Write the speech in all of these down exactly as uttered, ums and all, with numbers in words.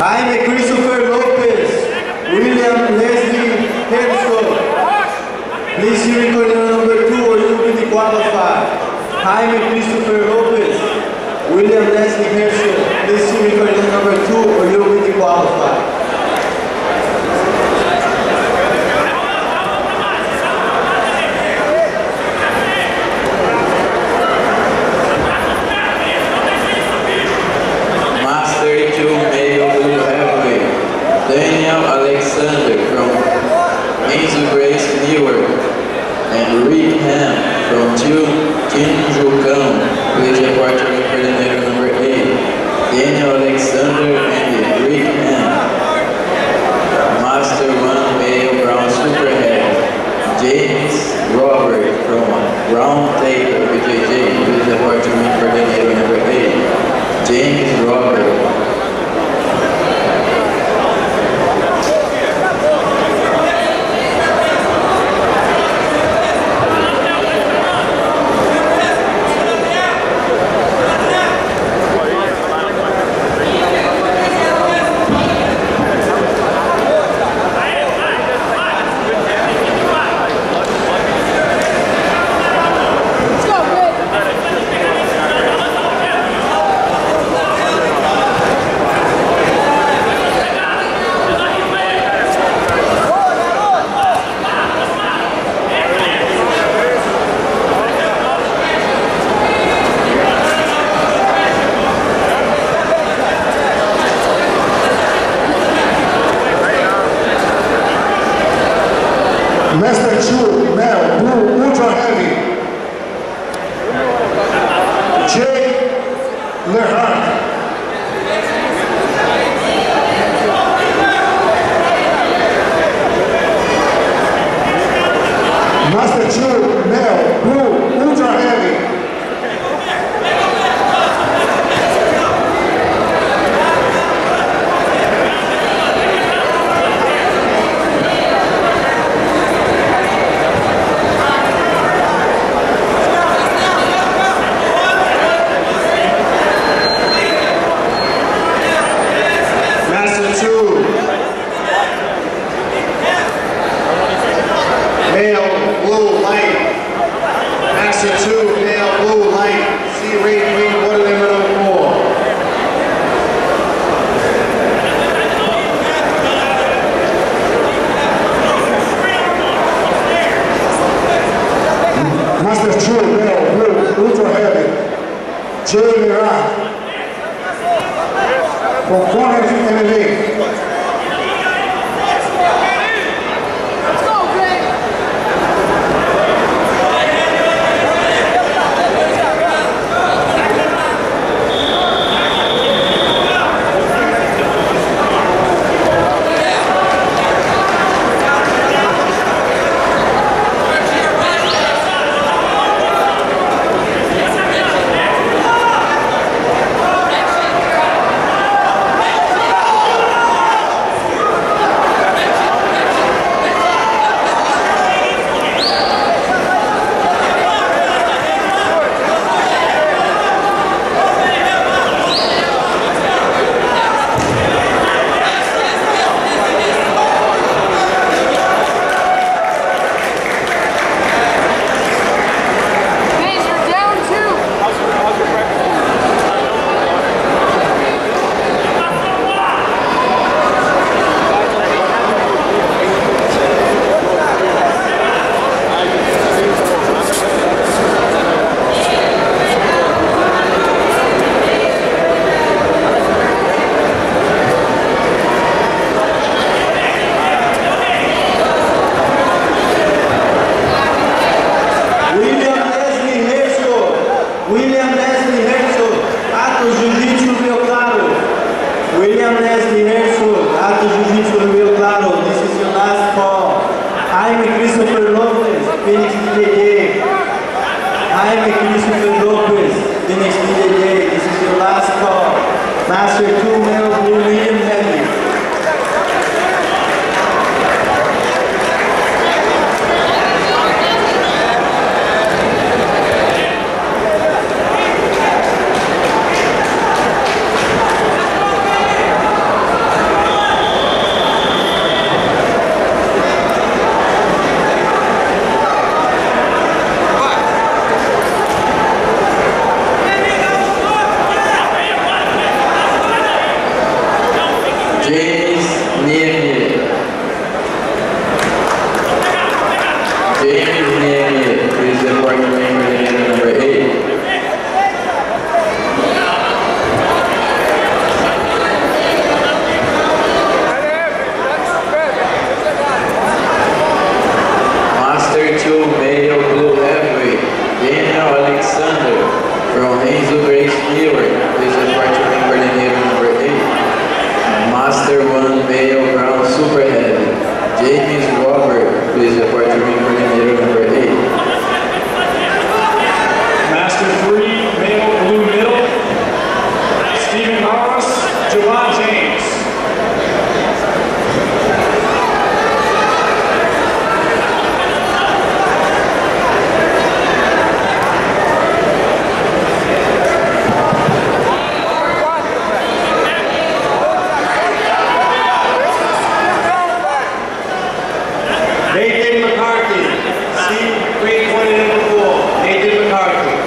Jaime Christopher Lopez, William Leslie Herzog. Please see recording number two or you will be qualified. Jaime Christopher Lopez, William Leslie Herzog. Please see recording number two or you will be qualified. Daniel Alexander from Enzo Grace Newark and Rick Ham from Tinjucão. Please report to coordinator number eight. Daniel Alexander and Rick Ham. Master one male brown super head. James Robert from Round Table B J J. Please report to coordinator number eight. James Robert. Master two, male, blue, ultra heavy. Jay Lehart. Master two, male, blue, ultra heavy. Master two, male, blue, ultra heavy. Jay Lehart. From Corners M M A. Jaime Christopher Lopez, Phoenix B J J. Jaime Christopher Lopez, Phoenix B J J. This is your last call. Master two male blue medium heavy. James Niemiec. James Niemiec, please report your name for the name number eight. Master two, Male Blue Heavyweight, Daniel Alexander from Hazel Grace, New York. Please report your name for the name number eight. Master one, Male Brown Super Heavy, James Robert. Please report your name for the name number eight. Master three, male blue middle, Stephen Morris, Javon James. Nathan McCarthy, Steve Green, pointed number four, Nathan McCarthy.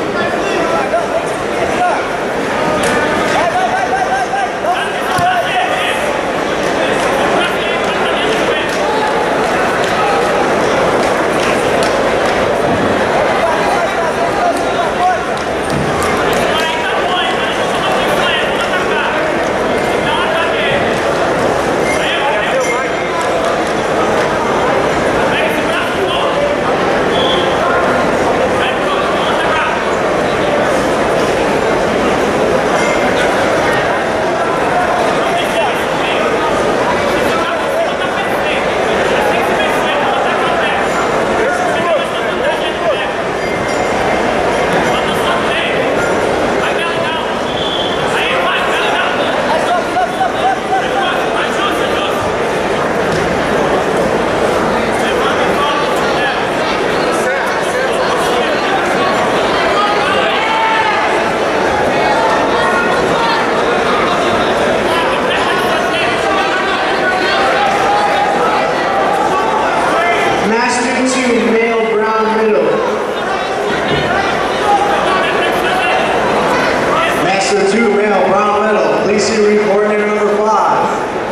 Master two, male brown middle. Master two, male brown middle. Please see ring coordinator number five.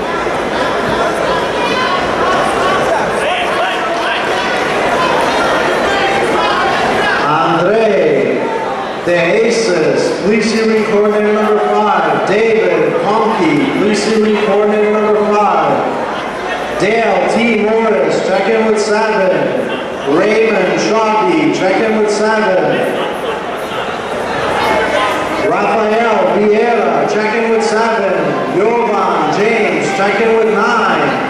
Andre De Aces. Please see ring coordinator number five. David Pomke. Please see ring coordinator number five. Dale T. Morris, check in with seven. Raymond Shawty, check in with seven. Rafael Vieira, check in with seven. Jovan James, check in with nine.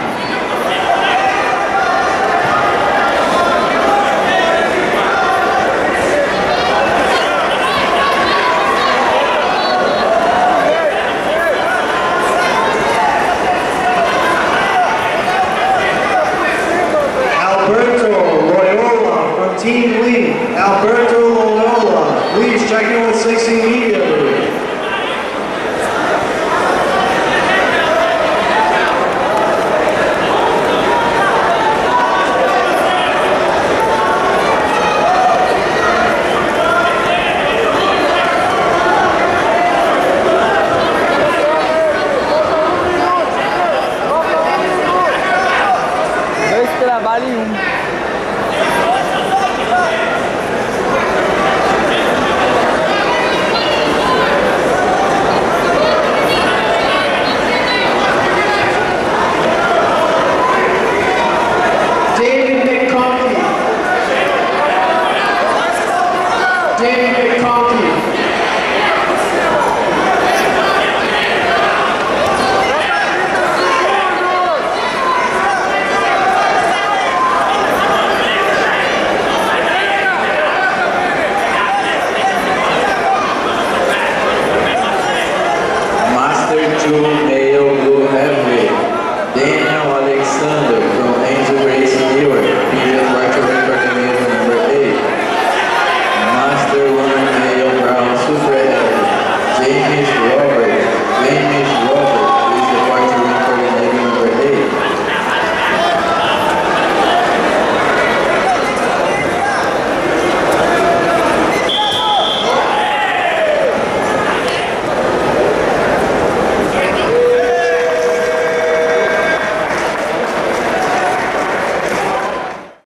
Team Lee, Alberto Loyola, please check in with sixteen.